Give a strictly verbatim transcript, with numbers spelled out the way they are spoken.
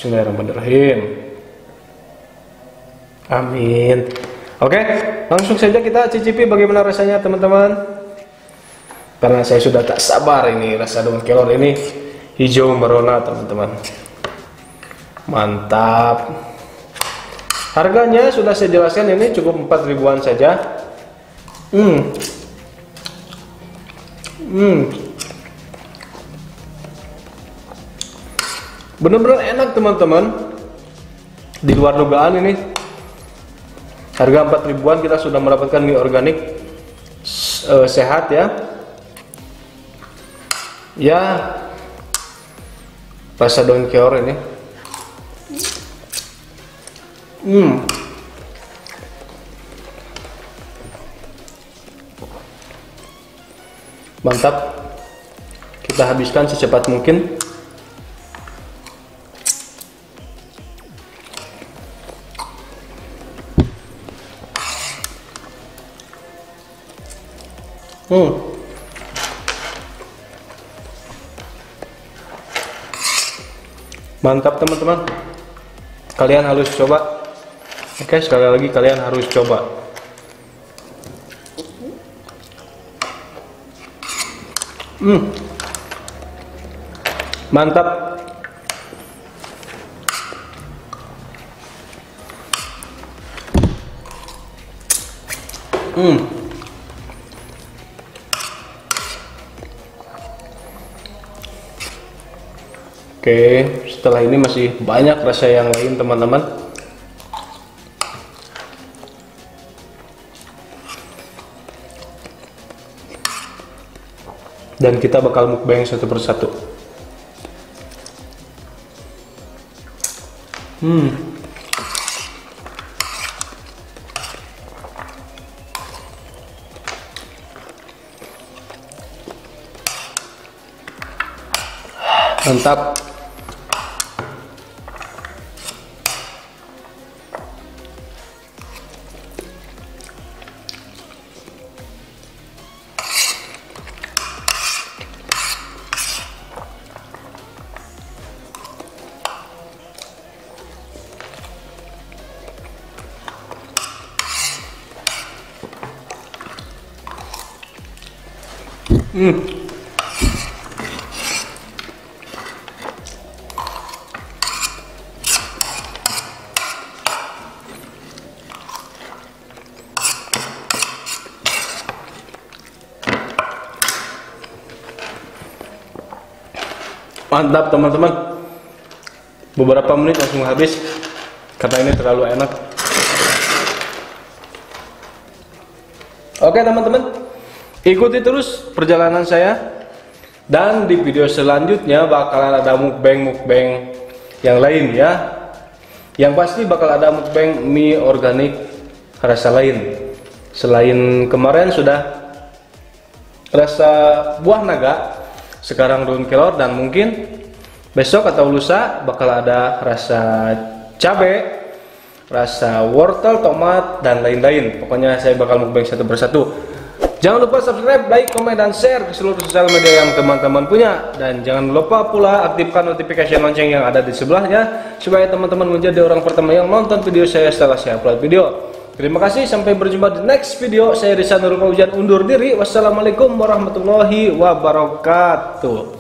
Bismillahirrahmanirrahim. Amin. Oke, langsung saja kita cicipi bagaimana rasanya teman-teman. Karena saya sudah tak sabar ini rasa daun kelor ini hijau merona teman-teman. Mantap. Harganya sudah saya jelaskan, ini cukup empat ribuan saja. Hmm. Hmm. Bener-bener enak teman-teman. Di luar dugaan ini. Harga empat ribuan kita sudah mendapatkan mie organik uh, sehat ya. Ya. Rasa daun kelor ini. Hmm. Mantap. Kita habiskan secepat mungkin. Hmm. Mantap teman-teman. Kalian harus coba. Oke, sekali lagi kalian harus coba. Hmm. Mantap. Hmm. Oke, setelah ini masih banyak rasa yang lain teman-teman. Dan kita bakal mukbang satu persatu. Hmm. Mantap. Hmm. Mantap teman-teman. Beberapa menit langsung habis karena ini terlalu enak. Oke teman-teman, ikuti terus perjalanan saya, dan di video selanjutnya bakalan ada mukbang-mukbang yang lain ya. Yang pasti bakal ada mukbang mie organik rasa lain. Selain kemarin sudah rasa buah naga, sekarang daun kelor, dan mungkin besok atau lusa bakal ada rasa cabai, rasa wortel, tomat, dan lain-lain. Pokoknya saya bakal mukbang satu persatu. Jangan lupa subscribe, like, komen, dan share ke seluruh sosial media yang teman-teman punya. Dan jangan lupa pula aktifkan notifikasi lonceng yang ada di sebelahnya, supaya teman-teman menjadi orang pertama yang nonton video saya setelah saya upload video. Terima kasih, sampai berjumpa di next video. Saya Rizal Nurul Fauzian undur diri. Wassalamualaikum warahmatullahi wabarakatuh.